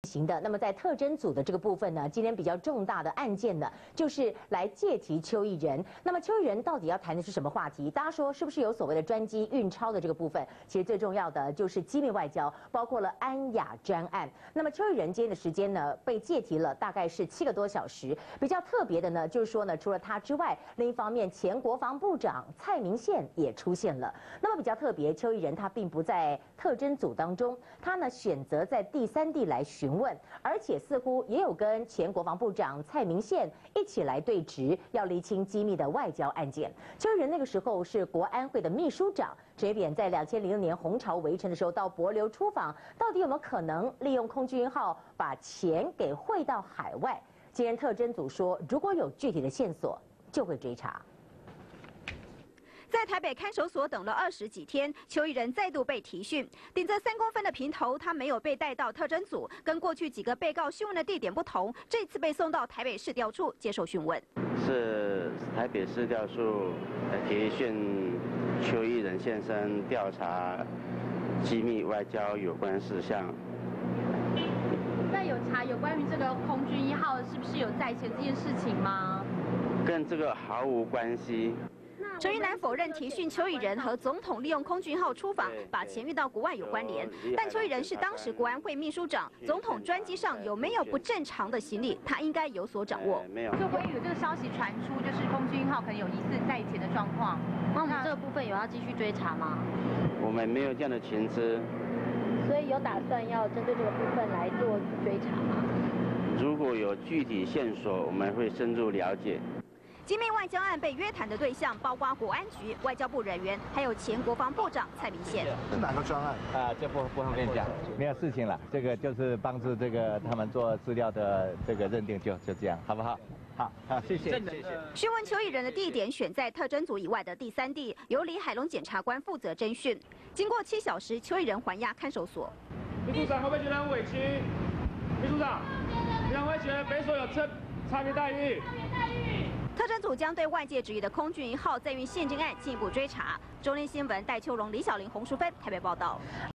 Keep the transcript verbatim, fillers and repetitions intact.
行的。那么在特侦组的这个部分呢，今天比较重大的案件呢，就是来借提邱毅人。那么邱毅人到底要谈的是什么话题？大家说是不是有所谓的专机运钞的这个部分？其实最重要的就是机密外交，包括了安雅专案。那么邱毅人今天的时间呢，被借提了大概是七个多小时。比较特别的呢，就是说呢，除了他之外，另一方面前国防部长蔡明宪也出现了。那么比较特别，邱毅人他并不在特侦组当中，他呢选择在第三地来询问，而且似乎也有跟前国防部长蔡明宪一起来对质，要厘清机密的外交案件。邱毅人那个时候是国安会的秘书长，这一点在两千零六年红潮围城的时候到帛琉出访，到底有没有可能利用空军一号把钱给汇到海外？今天特侦组说，如果有具体的线索，就会追查。 在台北看守所等了二十几天，邱毅人再度被提讯，顶着三公分的平头，他没有被带到特侦组，跟过去几个被告讯问的地点不同，这次被送到台北市调处接受讯问。 是台北市调处提讯邱毅人先生调查机密外交有关事项。 那有查有关于这个空军一号是不是有在前这件事情吗？ 跟这个毫无关系。 陈玉南否认提讯邱毅人和总统利用空军号出访把钱运到国外有关联，但邱毅人是当时国安会秘书长，总统专机上有没有不正常的行李，他应该有所掌握。 没有。 就关于有这个消息传出，就是空军号可能有疑似在前的状况， 那我们这个部分有要继续追查吗？ 我们没有这样的情资。 所以有打算要针对这个部分来做追查吗？ 如果有具体线索，我们会深入了解。 机密外交案被约谈的对象包括国安局、外交部人员，还有前国防部长蔡明宪。 是哪个专案？ 啊，这不不方便讲，没有事情了。这个就是帮助这个他们做资料的这个认定就，就就这样，好不好？好，好，谢谢，谢谢。 讯问邱毅人的地点选在特侦组以外的第三地，由李海龙检察官负责侦讯。经过七小时，邱毅人还押看守所。 秘书长会不会觉得很委屈？秘书长，你会不会觉得北所有差差别待遇？ 特侦组将对外界质疑的空军一号载运现金案进一步追查。中天新闻戴秋荣、李小玲、洪淑芬台北报道。